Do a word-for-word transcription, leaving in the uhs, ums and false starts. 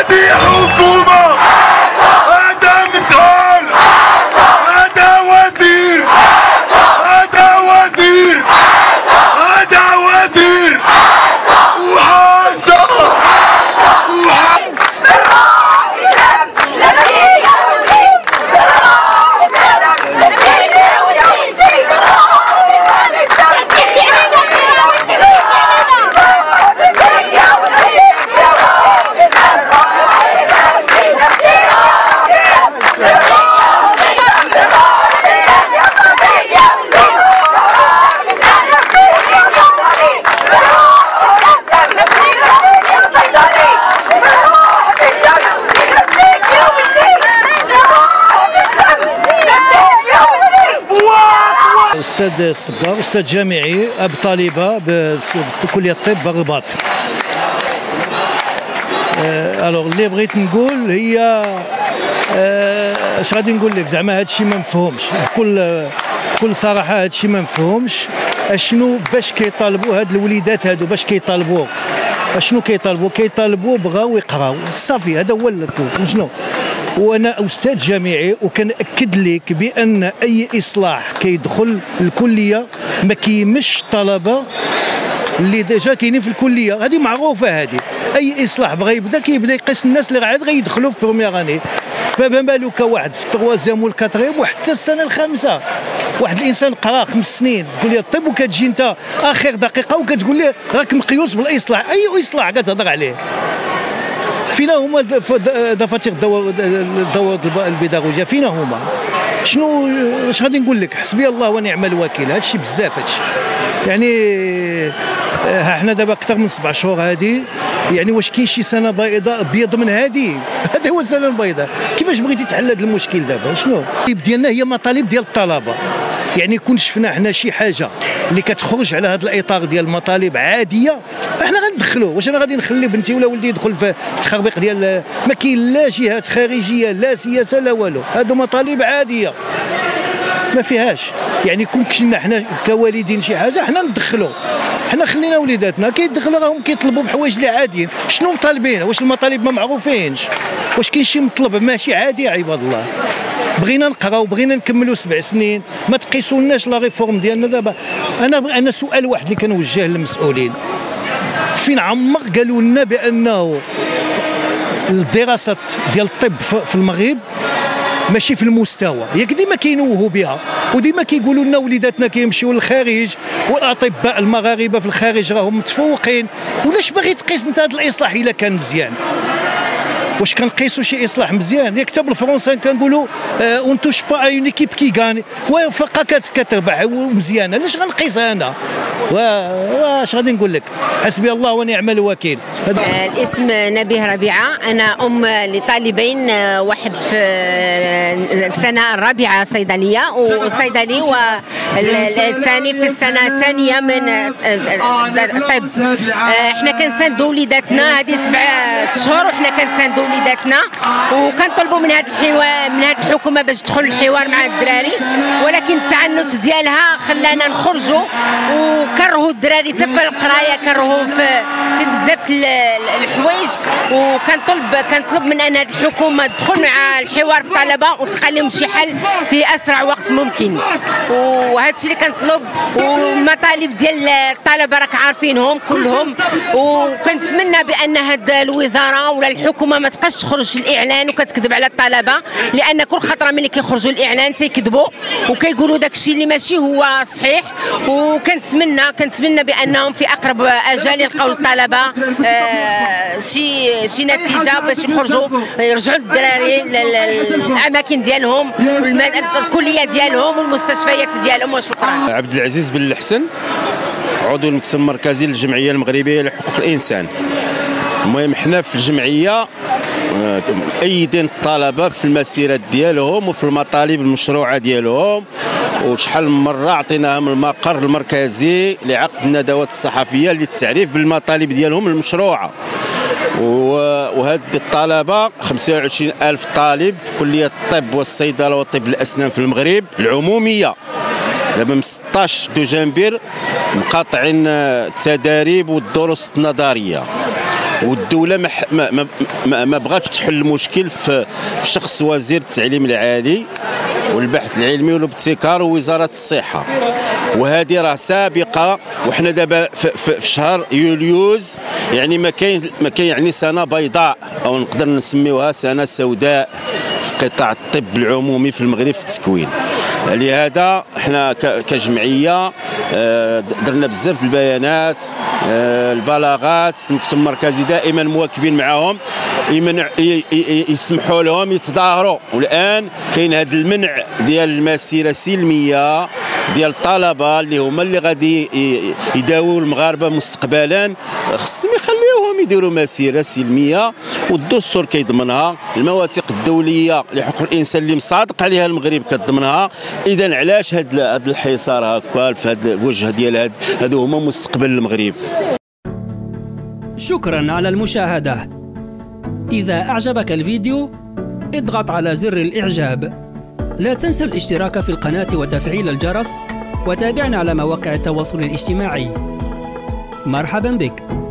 هذه حكومة، هذا مثال، هذا وزير، هذا وزير، هذا وزير، وحاشا أستاذ الصقر، أستاذ جامعي، أب طالبة بكلية الطب بالرباط. الوغ اللي بغيت نقول هي اش غادي نقول لك، زعما هذا الشيء ما مفهومش بكل بكل صراحة، هذا الشيء ما مفهومش. اشنو باش كيطالبوا هاد الوليدات هادو، باش كيطالبوا اشنو كيطالبوا؟ كيطالبوا بغاو يقراو صافي، هذا هو الطلب. شنو؟ وانا استاذ جامعي وكنأكد لك بان اي اصلاح كيدخل الكليه ما كيمش طلبه اللي ديجا كاينين في الكليه، هذه معروفه. هذه اي اصلاح بغى يبدا كيبدا يقيس الناس اللي عاد غيدخلوا في بروميير اني، فما بالك واحد في التروازيام والكاتريم وحتى السنه الخامسه. واحد الانسان قرا خمس سنين في كليه الطب وكتجي انت اخر دقيقه وكتقول ليه راك مقيوس بالاصلاح. اي اصلاح كتهضر عليه؟ فينا هما دفاتر الدورة البيداغوجية؟ فينا هما؟ شنو اش غادي نقول لك؟ حسبي الله ونعم الوكيل. هادشي بزاف، هادشي يعني ها حنا دابا اكثر من سبع شهور هادي، يعني واش كاين شي سنه بيضاء بيض من هادي؟ هذا هو السنه البيضاء. كيفاش بغيتي تحل هذا المشكل دابا؟ شنو المطالب ديالنا؟ هي مطالب ديال الطلبه. يعني كون شفنا حنا شي حاجه اللي كتخرج على هذا الاطار ديال المطالب عاديه، احنا غندخلوه. واش انا غادي نخلي بنتي ولا ولدي يدخل في التخربيق ديال ما كاين لا جهات خارجيه لا سياسه لا والو؟ هادو مطالب عاديه ما فيهاش. يعني كون كشنا حنا كوالدين شي حاجه حنا ندخلوه. حنا خلينا وليداتنا كيدخلوا راهم كيطلبوا بحوايج اللي عاديين. شنو مطالبين؟ واش المطالب ما معروفينش؟ واش كاين شي مطلب ماشي عادي؟ عباد الله، بغينا نقراو، بغينا نكملوا سبع سنين، ما تقيسولناش لا ريفورم ديالنا دابا. انا انا سؤال واحد اللي كنوجه للمسؤولين، فين عمر قالوا لنا بانه الدراسات ديال الطب في المغرب ماشي في المستوى؟ ياك ديما كينوهوا بها وديما كيقولوا لنا وليداتنا كيمشيو للخارج والاطباء المغاربه في الخارج راهم متفوقين. ولاش باغي تقيس انت هذا الاصلاح الا كان مزيان؟ واش كنقيسوا شي اصلاح مزيان؟ ياك حتى بالفرنسا كنقولوا اون توش با اون ايكيب كي غاني، وفقا كتربح ومزيانه. علاش غنقيسها انا؟ واش غادي نقول لك؟ حسبي الله ونعم الوكيل. الاسم نبيه ربيعه، انا ام لطالبين، واحد في السنه الرابعه صيدليه وصيدلي، والثاني في السنه الثانيه من الطب. احنا كنساندوا وليداتنا هذه سبع شهور، وحنا كنساندوا وليداتنا وكنطلبوا من هذه الحوار من هذه الحكومه باش تدخل الحوار مع الدراري، ولكن التعنت ديالها خلانا نخرجوا وكرهوا الدراري حتى في القرايه، كرهوهم في في بزاف الحوايج. وكنطلب كنطلب من ان هذه الحكومه تدخل مع الحوار بالطلبه وتلقى لهم شي حل في اسرع وقت ممكن. وهذا الشيء اللي كنطلب. والمطالب ديال الطلبه راك عارفينهم كلهم، وكنتمنى بان هاد الوزاره ولا الحكومه ما تبقاش تخرج في الاعلان وكتكذب على الطلبه، لان كل خطره ملي كيخرجوا الاعلان تيكذبوا وكيقولوا داك الشيء اللي ماشي هو صحيح. وكنتمنى كنتمنى بانهم في اقرب اجال يلقاو الطلبه آه شي شي نتيجه باش يخرجوا يرجعوا الدراري للاماكن ديالهم والكليه ديالهم والمستشفيات ديالهم. وشكرا. عبد العزيز بن الحسن، عضو المكتب المركزي للجمعيه المغربيه لحقوق الانسان. المهم حنا في الجمعيه مؤيدين الطلبه في المسيرات ديالهم وفي المطالب المشروعه ديالهم، وشحال من مره عطيناهم المقر المركزي لعقد الندوات الصحفيه للتعريف بالمطالب ديالهم المشروعه. وهاد الطلبه خمسة وعشرين ألف طالب في كليه الطب والصيدله وطب الاسنان في المغرب العموميه. دابا من ستطاش دجنبر مقاطعين التداريب والدروس النظريه. والدوله ما ما ما, ما بغاتش تحل المشكل في في شخص وزير التعليم العالي والبحث العلمي والابتكار ووزاره الصحه. وهذه راه سابقه، وحنا دابا في, في, في شهر يوليوز، يعني ما كاين ما كاين يعني سنه بيضاء او نقدر نسميوها سنه سوداء في قطاع الطب العمومي في المغرب في التكوين. لهذا احنا كجمعيه درنا بزاف د البيانات، البلاغات، المكتب المركزي دائما مواكبين معهم، يسمحوا لهم يتظاهروا. والان كاين هذا المنع ديال المسيره السلميه ديال الطلبه اللي هما اللي غادي يداووا المغاربه مستقبلا، خصهم يخليوهم يديروا مسيره سلميه والدستور كيضمنها، المواثيق الدوليه لحقوق الانسان اللي مصادق عليها المغرب كتضمنها. اذا علاش هذا الحصار هكا في هذا الوجه ديال هادو هما مستقبل المغرب. شكرا على المشاهده. اذا اعجبك الفيديو اضغط على زر الاعجاب. لا تنسى الاشتراك في القناة وتفعيل الجرس، وتابعنا على مواقع التواصل الاجتماعي. مرحبا بك.